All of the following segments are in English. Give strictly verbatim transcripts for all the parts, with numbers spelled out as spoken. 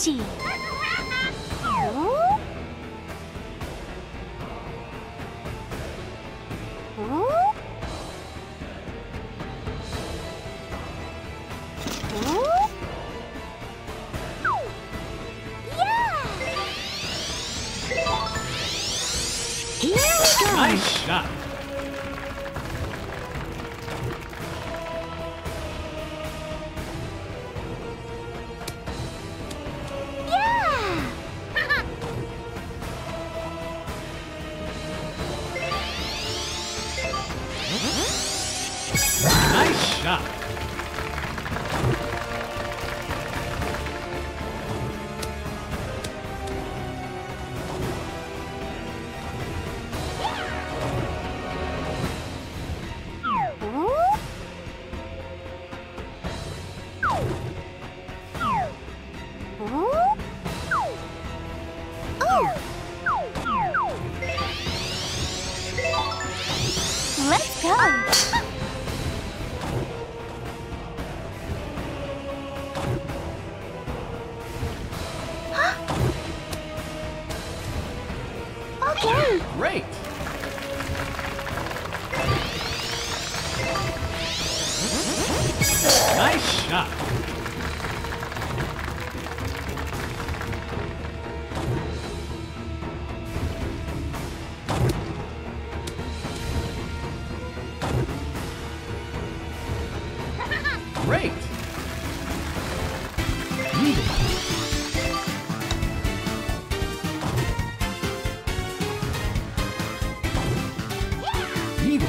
Peachy. Oh? Oh? Oh? Yeah! Here we go! Nice shot. Nice shot. Let's go! Okay! Great! Nice shot! Great! Eagle! Eagle!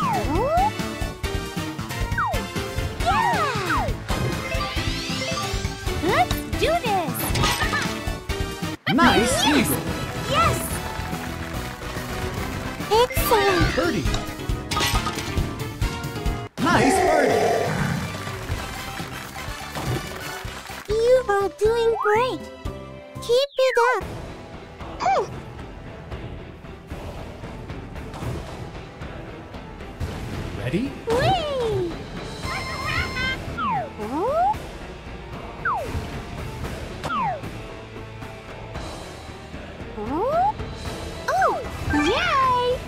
Yeah! Let's do this! Nice eagle! Yes! Excellent! Birdie! Nice birdie! You are doing great! Keep it up! Hmm. Ready? Whee! Oh? Oh? Oh! Yay!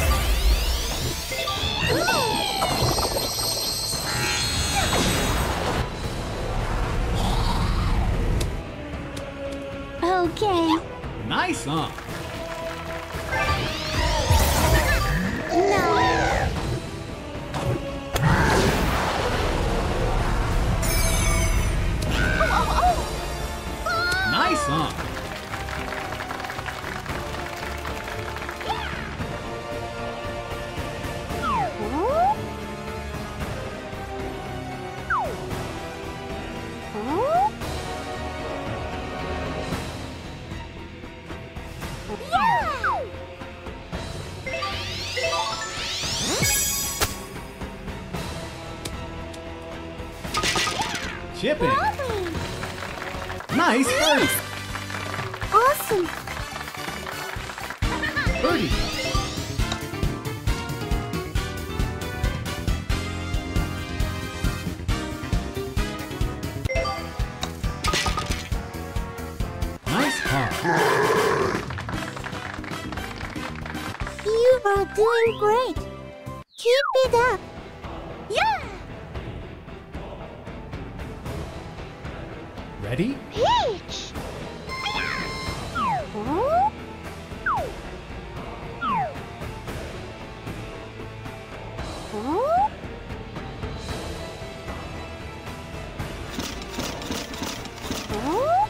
Okay. Nice on! No. Nice on! Oh? Oh? Yeah! Chipping! Lovely! Nice birdie! Awesome! Birdie! Nice par! You are doing great! Keep it up! Yeah! Ready? Peach! Oh? Oh? Oh?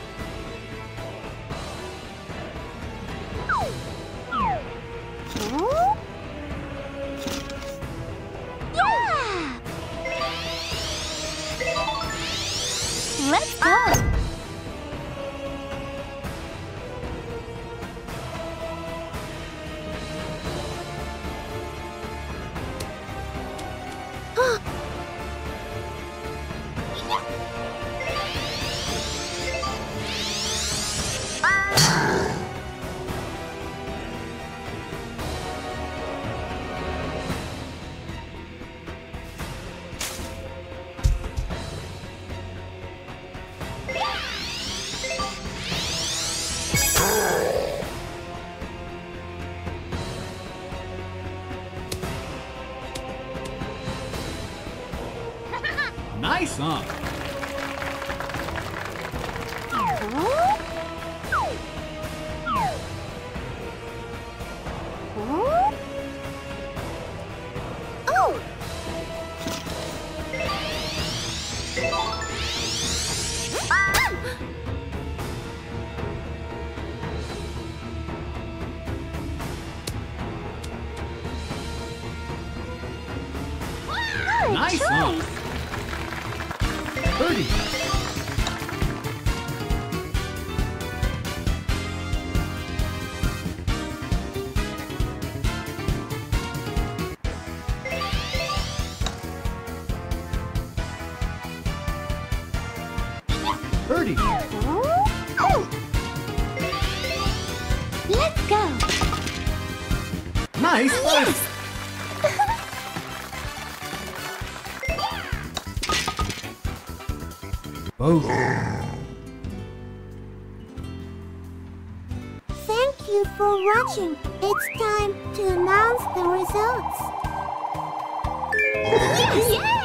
Oh? Yeah! Let's go! Nice song. Oh! Good Nice song. choice. Birdie. Birdie. Oh. Let's go. Nice birdie. Bogey. Thank you for watching. It's time to announce the results. Yes! Yay!